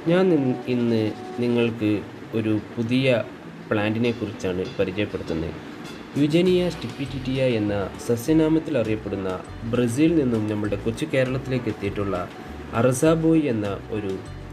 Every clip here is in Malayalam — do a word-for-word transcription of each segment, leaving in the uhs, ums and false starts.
ഞാൻ ഇന്ന് നിങ്ങൾക്ക് ഒരു പുതിയ പ്ലാന്റിനെ കുറിച്ചാണ് പരിചയപ്പെടുത്തുന്നത്. യുജീനിയ സ്റ്റിപ്പിറ്റിയ എന്ന സസ്യനാമത്തിൽ അറിയപ്പെടുന്ന ബ്രസീലിൽ നിന്നും നമ്മുടെ കൊച്ചു കേരളത്തിലേക്ക് എത്തിയിട്ടുള്ള അറസാബോയ് എന്ന ഒരു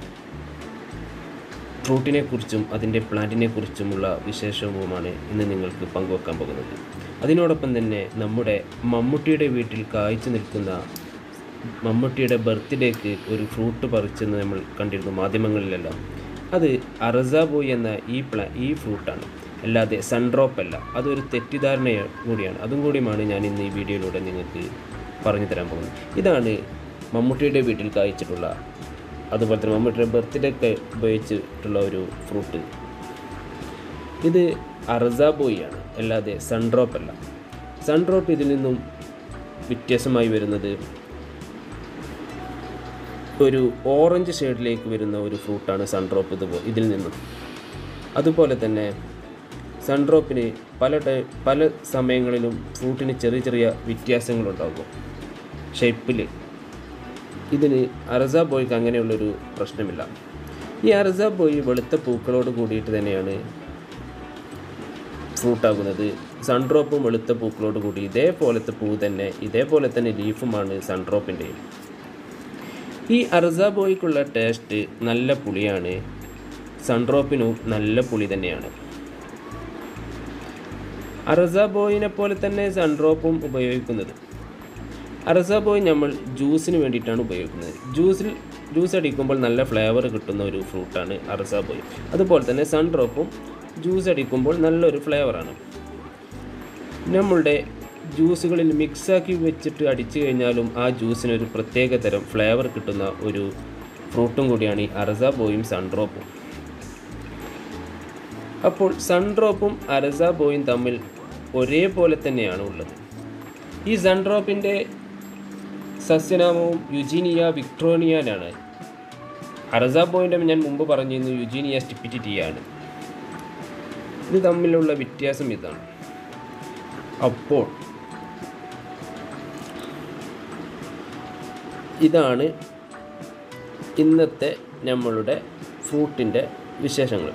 ഫ്രൂട്ടിനെ കുറിച്ചും അതിൻ്റെ പ്ലാന്റിനെ കുറിച്ചുമുള്ള വിശേഷവുമാണ് ഇന്ന് നിങ്ങൾക്ക് പങ്കുവെക്കാൻ പോകുന്നത്. അതിനോടൊപ്പം തന്നെ നമ്മുടെ മമ്മൂട്ടിയുടെ വീട്ടിൽ കായ്ച്ചു നിൽക്കുന്ന മമ്മൂട്ടിയുടെ ബർത്ത്ഡേക്ക് ഒരു ഫ്രൂട്ട് പറിച്ചെന്ന് നമ്മൾ കണ്ടിരുന്നു മാധ്യമങ്ങളിലെല്ലാം. അത് അറസാബോയ് എന്ന ഈ പ്ലാ ഈ ഫ്രൂട്ടാണ്, അല്ലാതെ സൺഡ്രോപ്പ് അല്ല. അതൊരു തെറ്റിദ്ധാരണ കൂടിയാണ്. അതും കൂടിയുമാണ് ഞാൻ ഇന്ന് ഈ വീഡിയോയിലൂടെ നിങ്ങൾക്ക് പറഞ്ഞു തരാൻ പോകുന്നത്. ഇതാണ് മമ്മൂട്ടിയുടെ വീട്ടിൽ കായ്ച്ചിട്ടുള്ള, അതുപോലെ തന്നെ മമ്മൂട്ടിയുടെ ബർത്ത്ഡേക്ക് ഉപയോഗിച്ചിട്ടുള്ള ഒരു ഫ്രൂട്ട്. ഇത് അറസാബോയ് ആണ്, അല്ലാതെ സൺഡ്രോപ്പ് അല്ല. സൺഡ്രോപ്പ് ഇതിൽ നിന്നും വ്യത്യാസമായി വരുന്നത് ഒരു ഓറഞ്ച് ഷെയ്ഡിലേക്ക് വരുന്ന ഒരു ഫ്രൂട്ടാണ് സൺഡ്രോപ്പ് ഇത് ഇതിൽ നിന്നും. അതുപോലെ തന്നെ സൺഡ്രോപ്പിന് പല ടൈ പല സമയങ്ങളിലും ഫ്രൂട്ടിന് ചെറിയ ചെറിയ വ്യത്യാസങ്ങളുണ്ടാകും ഷേപ്പിൽ. ഇതിന് അറസാബോയ്ക്ക് അങ്ങനെയുള്ളൊരു പ്രശ്നമില്ല. ഈ അറസാബോയ് വെളുത്ത പൂക്കളോട് കൂടിയിട്ട് തന്നെയാണ് ഫ്രൂട്ടാകുന്നത്. സൺഡ്രോപ്പും വെളുത്ത പൂക്കളോട് കൂടി ഇതേപോലത്തെ പൂ തന്നെ, ഇതേപോലെ തന്നെ ലീഫുമാണ് സൺഡ്രോപ്പിൻ്റെയും. ഈ അറസാബോയ്ക്കുള്ള ടേസ്റ്റ് നല്ല പുളിയാണ്, സൺഡ്രോപ്പിനും നല്ല പുളി തന്നെയാണ്. അറസാബോയിനെ പോലെ തന്നെ സൺഡ്രോപ്പും ഉപയോഗിക്കുന്നത്. അറസാബോയ് നമ്മൾ ജ്യൂസിന് വേണ്ടിയിട്ടാണ് ഉപയോഗിക്കുന്നത്. ജ്യൂസിൽ ജ്യൂസ് അടിക്കുമ്പോൾ നല്ല ഫ്ലേവർ കിട്ടുന്ന ഒരു ഫ്രൂട്ടാണ് അറസാബോയ്. അതുപോലെ തന്നെ സൺഡ്രോപ്പും ജ്യൂസ് അടിക്കുമ്പോൾ നല്ലൊരു ഫ്ലേവറാണ്. നമ്മളുടെ ജ്യൂസുകളിൽ മിക്സാക്കി വെച്ചിട്ട് അടിച്ചു കഴിഞ്ഞാലും ആ ജ്യൂസിനൊരു പ്രത്യേക തരം ഫ്ലേവർ കിട്ടുന്ന ഒരു ഫ്രൂട്ടും കൂടിയാണ് ഈ അറസാബോയും സൺഡ്രോപ്പും. അപ്പോൾ സൺഡ്രോപ്പും അറസാബോയും തമ്മിൽ ഒരേപോലെ തന്നെയാണ് ഉള്ളത്. ഈ സൺഡ്രോപ്പിൻ്റെ സസ്യനാമവും യുജീനിയ വിക്ടോറിയനാണ്. അറസാബോയിൻ്റെ ഞാൻ മുമ്പ് പറഞ്ഞിരുന്നു യുജീനിയ സ്റ്റിപ്പിറ്റിയ ആണ്. ഇത് തമ്മിലുള്ള വ്യത്യാസം ഇതാണ്. അപ്പോൾ ഇതാണ് ഇന്നത്തെ നമ്മളുടെ ഫ്രൂട്ടിൻ്റെ വിശേഷങ്ങൾ.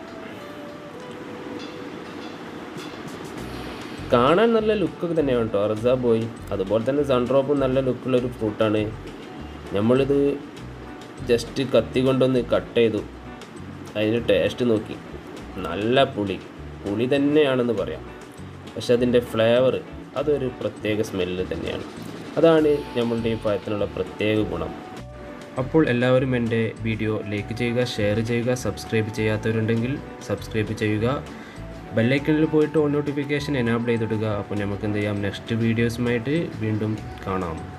കാണാൻ നല്ല ലുക്കൊക്കെ തന്നെയാണ് കേട്ടോ അറസാബോയ്. അതുപോലെ തന്നെ സൺഡ്രോപ്പും നല്ല ലുക്കുള്ളൊരു ഫ്രൂട്ടാണ്. നമ്മളിത് ജസ്റ്റ് കത്തി കൊണ്ടൊന്ന് കട്ട് ചെയ്തു, അതിൻ്റെ ടേസ്റ്റ് നോക്കി. നല്ല പുളി പുളി തന്നെയാണെന്ന് പറയാം. പക്ഷെ അതിൻ്റെ ഫ്ലേവർ അതൊരു പ്രത്യേക സ്മെല്ല് തന്നെയാണ്. അതാണ് നമ്മളുടെ ഈ പഴത്തിനുള്ള പ്രത്യേക ഗുണം. അപ്പോൾ എല്ലാവരും എൻ്റെ വീഡിയോ ലൈക്ക് ചെയ്യുക, ഷെയർ ചെയ്യുക. സബ്സ്ക്രൈബ് ചെയ്യാത്തവരുണ്ടെങ്കിൽ സബ്സ്ക്രൈബ് ചെയ്യുക. ബെല്ലൈക്കണിൽ പോയിട്ട് ഓൾ നോട്ടിഫിക്കേഷൻ എനാബിൾ ചെയ്തിടുക. അപ്പോൾ നമുക്ക് എന്ത് ചെയ്യാം, നെക്സ്റ്റ് വീഡിയോസുമായിട്ട് വീണ്ടും കാണാം.